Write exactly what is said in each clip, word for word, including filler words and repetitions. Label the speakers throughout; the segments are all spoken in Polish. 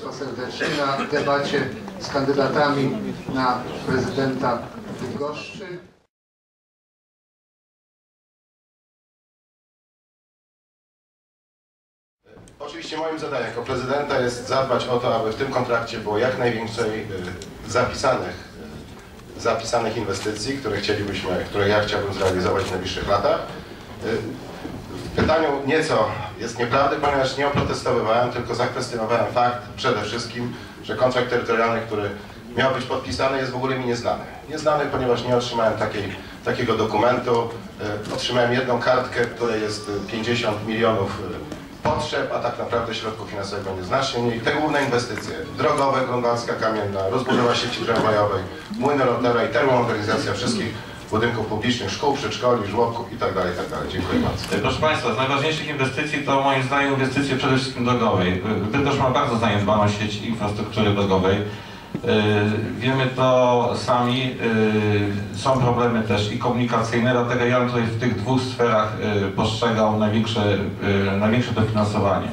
Speaker 1: Państwa serdecznie na debacie z kandydatami na prezydenta Bydgoszczy.
Speaker 2: Oczywiście moim zadaniem jako prezydenta jest zadbać o to, aby w tym kontrakcie było jak najwięcej zapisanych, zapisanych inwestycji, które chcielibyśmy, które ja chciałbym zrealizować w najbliższych latach. W pytaniu nieco jest nieprawdy, ponieważ nie oprotestowywałem, tylko zakwestionowałem fakt przede wszystkim, że kontrakt terytorialny, który miał być podpisany, jest w ogóle mi nieznany. Nieznany, ponieważ nie otrzymałem takiej, takiego dokumentu. Otrzymałem jedną kartkę, w której jest pięćdziesiąt milionów potrzeb, a tak naprawdę środków finansowych będzie znacznie mniej. Te główne inwestycje drogowe, Grunwaldzka Kamienna, rozbudowa sieci tramwajowej, młyny Rotera i termomodernizacja wszystkich budynków publicznych, szkół, przedszkoli, żłobków itd. itd. Dziękuję bardzo.
Speaker 3: Proszę Państwa, z najważniejszych inwestycji to moim zdaniem inwestycje przede wszystkim drogowej. Bydgoszcz ma bardzo zaniedbaną sieć infrastruktury drogowej. Wiemy to sami, są problemy też i komunikacyjne, dlatego ja bym tutaj w tych dwóch sferach postrzegał największe, największe dofinansowanie.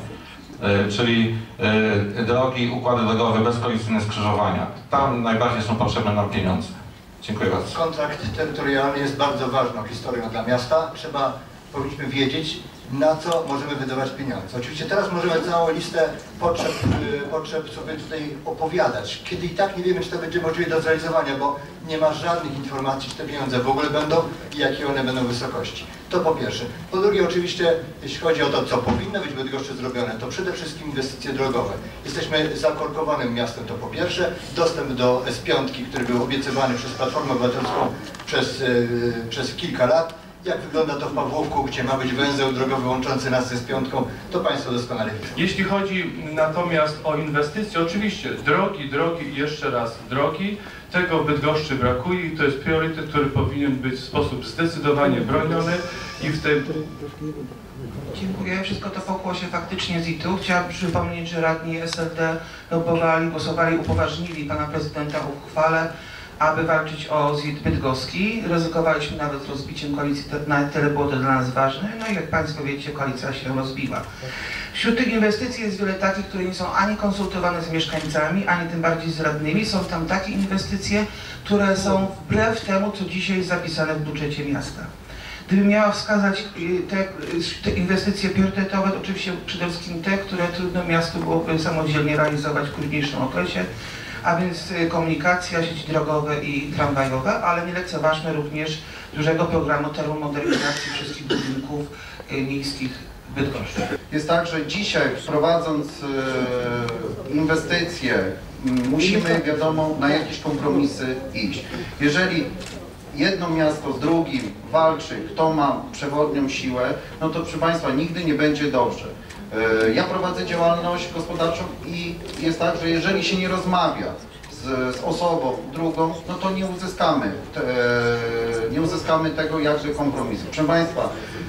Speaker 3: Czyli drogi, układy drogowe, bezkolizyjne skrzyżowania. Tam najbardziej są potrzebne nam pieniądze. Dziękuję bardzo.
Speaker 4: Kontrakt terytorialny jest bardzo ważną historią dla miasta. Trzeba, powinniśmy wiedzieć, na co możemy wydawać pieniądze. Oczywiście teraz możemy całą listę potrzeb, potrzeb sobie tutaj opowiadać, kiedy i tak nie wiemy, czy to będzie możliwe do zrealizowania, bo nie ma żadnych informacji, czy te pieniądze w ogóle będą i jakie one będą wysokości. To po pierwsze. Po drugie, oczywiście, jeśli chodzi o to, co powinno być w Bydgoszczy zrobione, to przede wszystkim inwestycje drogowe. Jesteśmy zakorkowanym miastem, to po pierwsze. Dostęp do S pięć, który był obiecywany przez Platformę Obywatelską przez, yy, przez kilka lat. Jak wygląda to w Pawłowku, gdzie ma być węzeł drogowy łączący nas ze S pięć, to Państwo doskonale widzą.
Speaker 5: Jeśli chodzi natomiast o inwestycje, oczywiście drogi, drogi i jeszcze raz drogi, tego w Bydgoszczy brakuje i to jest priorytet, który powinien być w sposób zdecydowanie broniony i w tym...
Speaker 6: Dziękuję. Wszystko to pokło się faktycznie z I T U. Chciałabym przypomnieć, że radni S L D lobowali, głosowali, upoważnili pana prezydenta w uchwale, aby walczyć o Z I T bydgoski. Ryzykowaliśmy nawet rozbiciem koalicji, na tyle było to dla nas ważne. No i jak Państwo wiecie, koalicja się rozbiła. Wśród tych inwestycji jest wiele takich, które nie są ani konsultowane z mieszkańcami, ani tym bardziej z radnymi. Są tam takie inwestycje, które są wbrew temu, co dzisiaj jest zapisane w budżecie miasta. Gdybym miała wskazać te, te inwestycje priorytetowe, to oczywiście przede wszystkim te, które trudno miastu byłoby samodzielnie realizować w późniejszym okresie, a więc komunikacja, sieci drogowe i tramwajowe, ale nie lekceważmy również dużego programu termomodernizacji wszystkich budynków miejskich w Bydgoszczy.
Speaker 7: Jest tak, że dzisiaj wprowadzając e, inwestycje, musimy, wiadomo, na jakieś kompromisy iść. Jeżeli jedno miasto z drugim walczy, kto ma przewodnią siłę, no to proszę Państwa, nigdy nie będzie dobrze. Ja prowadzę działalność gospodarczą i jest tak, że jeżeli się nie rozmawia z, z osobą drugą, no to nie uzyskamy, te, nie uzyskamy tego jakby kompromisu. Proszę Państwa,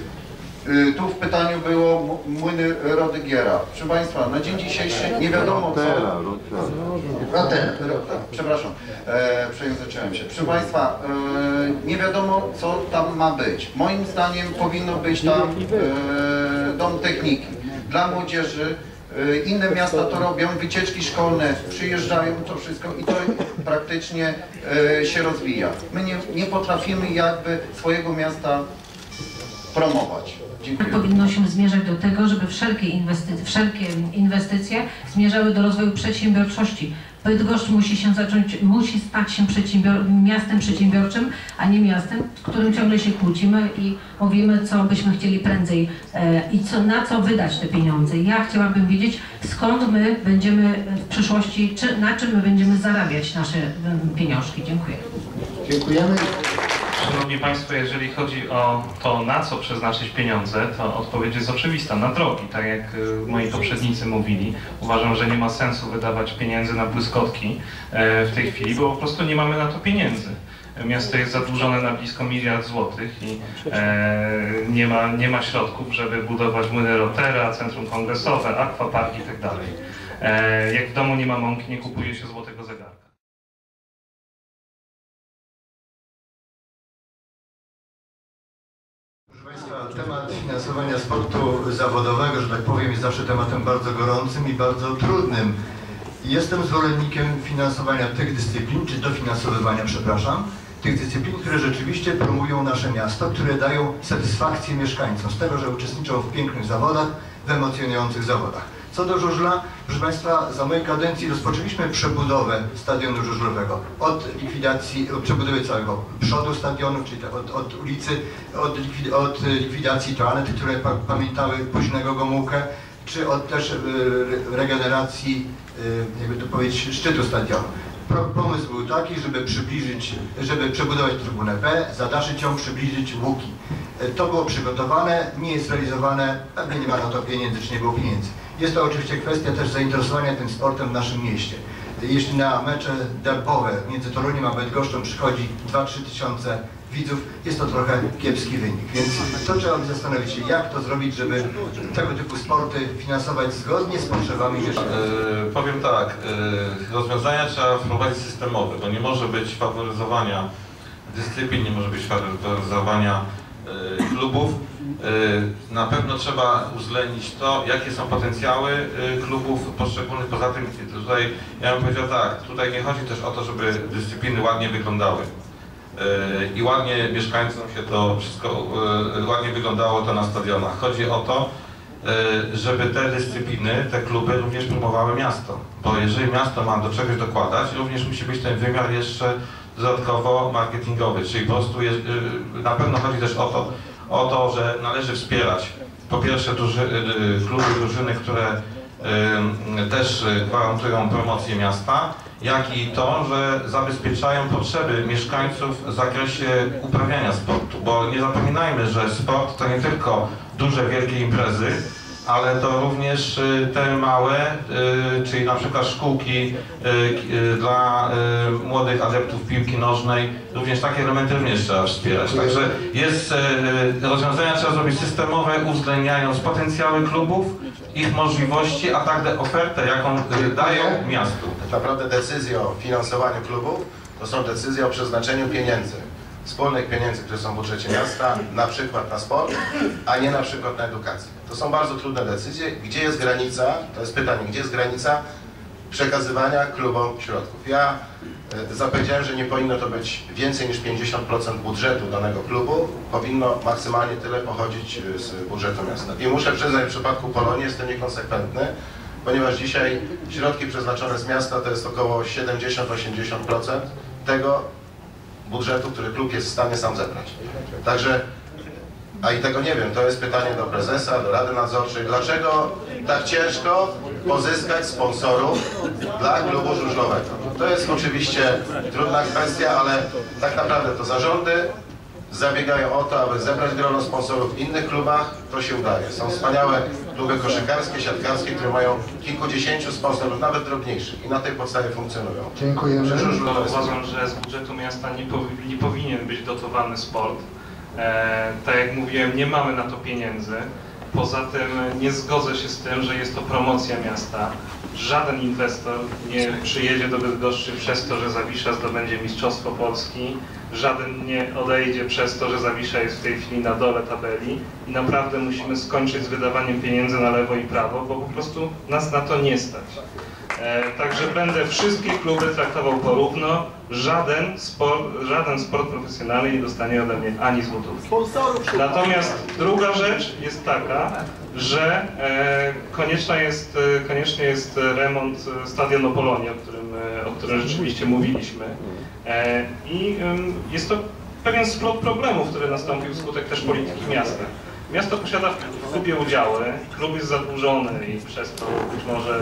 Speaker 7: tu w pytaniu było młyny Rodygiera. Proszę Państwa, na dzień dzisiejszy nie wiadomo co... Rotera. Przepraszam, e, przejęzyczyłem się. Proszę Państwa, e, nie wiadomo co tam ma być. Moim zdaniem powinno być tam e, dom techniki dla młodzieży. Inne miasta to robią, wycieczki szkolne, przyjeżdżają, to wszystko i to praktycznie e, się rozwija. My nie, nie potrafimy jakby swojego miasta promować. Dziękuję.
Speaker 8: Powinno się zmierzać do tego, żeby wszelkie, inwestycje, wszelkie inwestycje zmierzały do rozwoju przedsiębiorczości. Bydgoszcz musi się zacząć, musi stać się przedsiębior miastem przedsiębiorczym, a nie miastem, z którym ciągle się kłócimy i mówimy, co byśmy chcieli prędzej e, i co, na co wydać te pieniądze. Ja chciałabym wiedzieć, skąd my będziemy w przyszłości, czy, na czym my będziemy zarabiać nasze pieniążki. Dziękuję.
Speaker 1: Dziękujemy.
Speaker 5: Szanowni Państwo, jeżeli chodzi o to, na co przeznaczyć pieniądze, to odpowiedź jest oczywista, na drogi. Tak jak moi poprzednicy mówili, uważam, że nie ma sensu wydawać pieniędzy na błyskotki w tej chwili, bo po prostu nie mamy na to pieniędzy. Miasto jest zadłużone na blisko miliard złotych i e, nie ma, nie ma środków, żeby budować młyny Rotera, centrum kongresowe, akwapark i tak dalej. E, jak w domu nie ma mąki, nie kupuje się złotego zegarka.
Speaker 4: Temat finansowania sportu zawodowego, że tak powiem, jest zawsze tematem bardzo gorącym i bardzo trudnym. Jestem zwolennikiem finansowania tych dyscyplin, czy dofinansowywania, przepraszam, tych dyscyplin, które rzeczywiście promują nasze miasto, które dają satysfakcję mieszkańcom z tego, że uczestniczą w pięknych zawodach, w emocjonujących zawodach. Co do żużla, proszę Państwa, za mojej kadencji rozpoczęliśmy przebudowę stadionu żużlowego. Od likwidacji, od przebudowy całego przodu stadionu, czyli od, od ulicy, od, likwid, od likwidacji toalet, które pa, pamiętały późnego Gomułkę, czy od też y, regeneracji, y, jakby to powiedzieć, szczytu stadionu. Pomysł był taki, żeby przybliżyć, żeby przebudować trybunę B, zadaszyć ją, przybliżyć łuki. To było przygotowane, nie jest realizowane, pewnie nie ma na to pieniędzy, czy nie było pieniędzy. Jest to oczywiście kwestia też zainteresowania tym sportem w naszym mieście. Jeśli na mecze derbowe między Toruniem a Bydgoszczą przychodzi dwa trzy tysiące widzów, jest to trochę kiepski wynik. Więc to trzeba by zastanowić się, jak to zrobić, żeby tego typu sporty finansować zgodnie z potrzebami mieszkańców.
Speaker 3: Yy, powiem tak, yy, rozwiązania trzeba wprowadzić systemowe, bo nie może być faworyzowania dyscyplin, nie może być faworyzowania yy, klubów. Yy, na pewno trzeba uwzględnić to, jakie są potencjały yy, klubów poszczególnych. Poza tym tutaj, ja bym powiedział tak, tutaj nie chodzi też o to, żeby dyscypliny ładnie wyglądały. I ładnie mieszkańcom się to wszystko, ładnie wyglądało to na stadionach. Chodzi o to, żeby te dyscypliny, te kluby również promowały miasto. Bo jeżeli miasto ma do czegoś dokładać, również musi być ten wymiar jeszcze dodatkowo marketingowy. Czyli po prostu jest, na pewno chodzi też o to, o to, że należy wspierać po pierwsze duży, kluby, drużyny, które też gwarantują promocję miasta, jak i to, że zabezpieczają potrzeby mieszkańców w zakresie uprawiania sportu, bo nie zapominajmy, że sport to nie tylko duże, wielkie imprezy, ale to również te małe, czyli na przykład szkółki dla młodych adeptów piłki nożnej, również takie elementy również trzeba wspierać. Także jest, rozwiązania trzeba zrobić systemowe, uwzględniając potencjały klubów, ich możliwości, a także ofertę, jaką dają miastu.
Speaker 2: Tak naprawdę decyzje o finansowaniu klubów to są decyzje o przeznaczeniu pieniędzy, wspólnych pieniędzy, które są w budżecie miasta, na przykład na sport, a nie na przykład na edukację. To są bardzo trudne decyzje. Gdzie jest granica, to jest pytanie, gdzie jest granica przekazywania klubom środków? Ja y, zapowiedziałem, że nie powinno to być więcej niż pięćdziesiąt procent budżetu danego klubu, powinno maksymalnie tyle pochodzić z budżetu miasta. I muszę przyznać, w przypadku Polonii jestem niekonsekwentny, ponieważ dzisiaj środki przeznaczone z miasta to jest około siedemdziesiąt do osiemdziesięciu procent tego budżetu, który klub jest w stanie sam zebrać. Także, a i tego nie wiem, to jest pytanie do prezesa, do Rady Nadzorczej, dlaczego tak ciężko pozyskać sponsorów dla klubu żużlowego. To jest oczywiście trudna kwestia, ale tak naprawdę to zarządy zabiegają o to, aby zebrać grono sponsorów w innych klubach, to się udaje. Są wspaniałe kluby koszykarskie, siatkarskie, które mają kilkudziesięciu sponsorów, nawet drobniejszych i na tej podstawie funkcjonują.
Speaker 1: Dziękujemy.
Speaker 5: No, uważam, że z budżetu miasta nie, powi nie powinien być dotowany sport. E, tak jak mówiłem, nie mamy na to pieniędzy. Poza tym nie zgodzę się z tym, że jest to promocja miasta. Żaden inwestor nie przyjedzie do Bydgoszczy przez to, że Zawisza zdobędzie Mistrzostwo Polski. Żaden nie odejdzie przez to, że Zawisza jest w tej chwili na dole tabeli. I naprawdę musimy skończyć z wydawaniem pieniędzy na lewo i prawo, bo po prostu nas na to nie stać. E, także będę wszystkie kluby traktował porówno. Żaden sport, żaden sport profesjonalny nie dostanie ode mnie ani złotówki. Natomiast druga rzecz jest taka, że e, konieczna jest, e, konieczny jest remont stadionu Polonii, o którym, e, o którym rzeczywiście mówiliśmy. E, I e, jest to pewien splot problemów, który nastąpił wskutek też polityki miasta. Miasto posiada w klubie udziały, klub jest zadłużony i przez to być może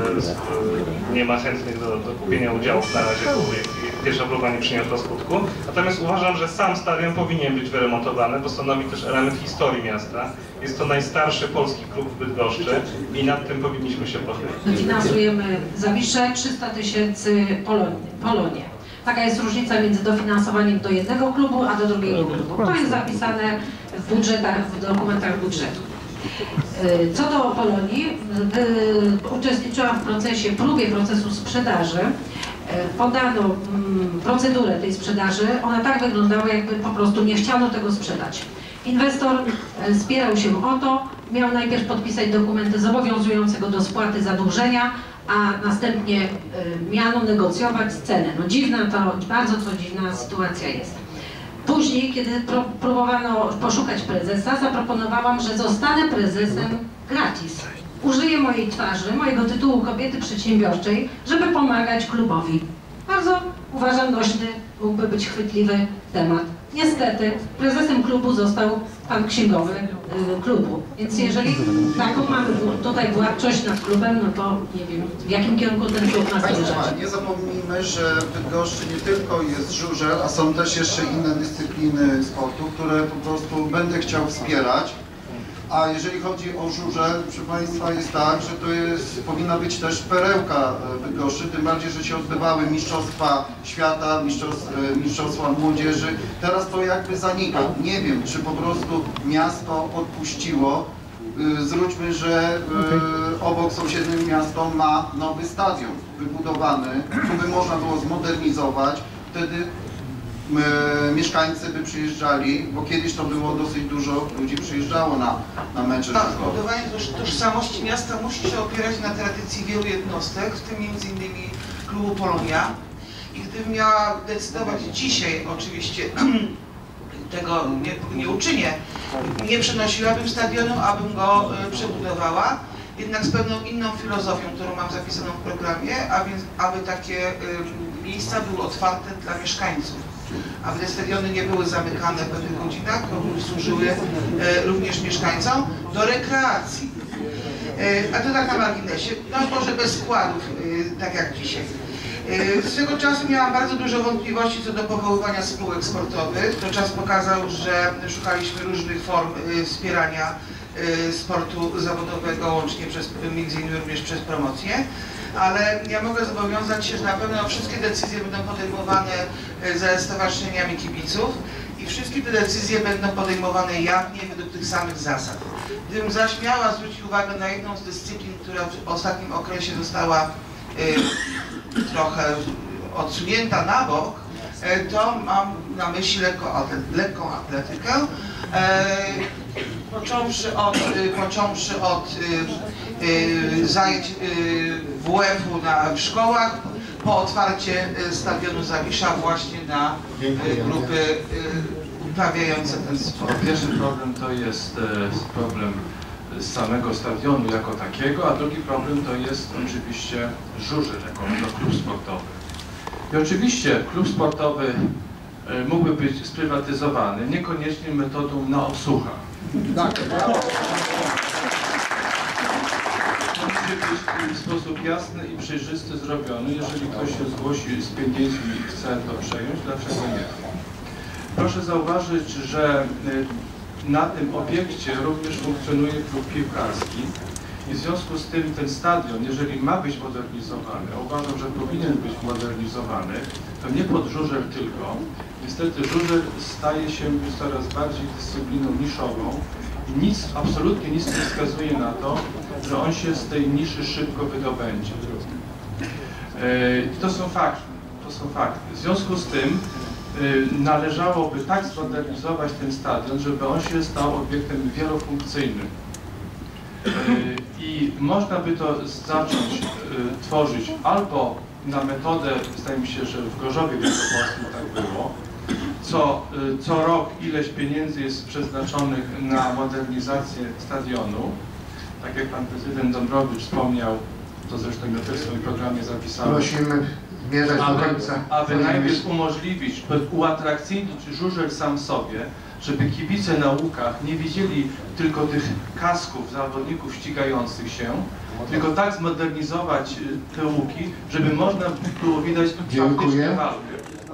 Speaker 5: nie ma chętnych do, do kupienia udziałów na razie, bo pierwsza próba nie przyniosła skutku. Natomiast uważam, że sam stadion powinien być wyremontowany, bo stanowi też element historii miasta. Jest to najstarszy polski klub w Bydgoszczy i nad tym powinniśmy się pochylić.
Speaker 8: Finansujemy Zawiszę, trzysta tysięcy Polonię. Taka jest różnica między dofinansowaniem do jednego klubu, a do drugiego klubu. To jest zapisane w budżetach, w dokumentach budżetu. Co do Polonii, uczestniczyłam w procesie, próbie procesu sprzedaży. Podano procedurę tej sprzedaży. Ona tak wyglądała, jakby po prostu nie chciano tego sprzedać. Inwestor spierał się o to, miał najpierw podpisać dokumenty zobowiązujące go do spłaty zadłużenia, a następnie y, miano negocjować cenę. No dziwna to, bardzo to dziwna sytuacja jest. Później, kiedy pro, próbowano poszukać prezesa, zaproponowałam, że zostanę prezesem gratis. Użyję mojej twarzy, mojego tytułu kobiety przedsiębiorczej, żeby pomagać klubowi. Bardzo uważam nośny, mógłby być chwytliwy temat. Niestety prezesem klubu został pan księgowy y, klubu. Więc jeżeli taką mamy tutaj władczość nad klubem, no to nie wiem, w jakim kierunku ten klub nas
Speaker 7: Państwa,
Speaker 8: zmierza.
Speaker 7: nie zapomnijmy, że w Bydgoszczy nie tylko jest żużel, a są też jeszcze inne dyscypliny sportu, które po prostu będę chciał wspierać. A jeżeli chodzi o żużel, proszę Państwa, jest tak, że to jest, powinna być też perełka Bydgoszczy, tym bardziej, że się odbywały Mistrzostwa Świata, Mistrzostwa, mistrzostwa Młodzieży. Teraz to jakby zanika. Nie wiem, czy po prostu miasto odpuściło. Zwróćmy, że obok sąsiednie miasto ma nowy stadion wybudowany, który by można było zmodernizować. Wtedy mieszkańcy by przyjeżdżali, bo kiedyś to było dosyć dużo ludzi przyjeżdżało na, na mecze
Speaker 6: Tak,
Speaker 7: żużlowe.
Speaker 6: budowanie tożsamości miasta musi się opierać na tradycji wielu jednostek, w tym między innymi klubu Polonia. I gdybym miała decydować dzisiaj, oczywiście tego nie, nie uczynię, nie przenosiłabym stadionu, abym go y, przebudowała, jednak z pewną inną filozofią, którą mam zapisaną w programie, a więc aby takie y, miejsca były otwarte dla mieszkańców, aby te stadiony nie były zamykane w pewnych godzinach, aby służyły e, również mieszkańcom do rekreacji. E, a to tak na marginesie, no może bez składów, e, tak jak dzisiaj. E, swego czasu miałam bardzo dużo wątpliwości co do powoływania spółek sportowych. To czas pokazał, że szukaliśmy różnych form e, wspierania e, sportu zawodowego, łącznie przez, między innymi również przez promocję. Ale ja mogę zobowiązać się, że na pewno wszystkie decyzje będą podejmowane ze stowarzyszeniami kibiców i wszystkie te decyzje będą podejmowane jawnie według tych samych zasad. Gdybym zaś miała zwrócić uwagę na jedną z dyscyplin, która w ostatnim okresie została y, trochę odsunięta na bok, y, to mam na myśli lekko atlet, lekką atletykę. Y, Począwszy od, y, począwszy od y, y, zajęć y, W F-u na, w szkołach, po otwarcie y, stadionu Zawisza właśnie na y, grupy y, uprawiające ten sport.
Speaker 9: Pierwszy problem to jest e, problem samego stadionu jako takiego, a drugi problem to jest oczywiście żużel jako no, klub sportowy. I oczywiście klub sportowy e, mógłby być sprywatyzowany, niekoniecznie metodą na odsłucha. Tak. Musi być w sposób jasny i przejrzysty zrobiony. Jeżeli ktoś się zgłosi z pieniędzmi i chce to przejąć, dlaczego nie? Proszę zauważyć, że na tym obiekcie również funkcjonuje klub piłkarski i w związku z tym ten stadion, jeżeli ma być modernizowany, a uważam, że powinien być modernizowany, to nie pod żużel tylko. Niestety żużel staje się już coraz bardziej dyscypliną niszową i nic, absolutnie nic nie wskazuje na to, że on się z tej niszy szybko wydobędzie. I to są fakty, to są fakty. W związku z tym należałoby tak zmodernizować ten stadion, żeby on się stał obiektem wielofunkcyjnym. I można by to zacząć tworzyć albo na metodę, zdaje mi się, że w Gorzowie Wielkopolskim tak było, co, co rok ileś pieniędzy jest przeznaczonych na modernizację stadionu. Tak jak pan prezydent Dąbrowicz wspomniał, to zresztą ja też w swoim programie zapisałem.
Speaker 1: Prosimy zmierzać do końca.
Speaker 9: Aby, aby najpierw umożliwić, uatrakcyjnić żużel sam sobie, żeby kibice na łukach nie widzieli tylko tych kasków zawodników ścigających się, tylko tak zmodernizować te łuki, żeby można było widać faktycznie walkę.